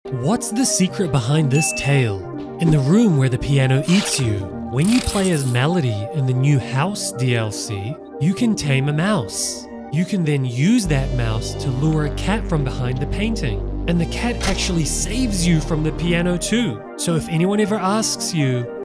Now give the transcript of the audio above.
What's the secret behind this tale? In the room where the piano eats you, when you play as Melody in the new House DLC, you can tame a mouse. You can then use that mouse to lure a cat from behind the painting. And the cat actually saves you from the piano too. So if anyone ever asks you,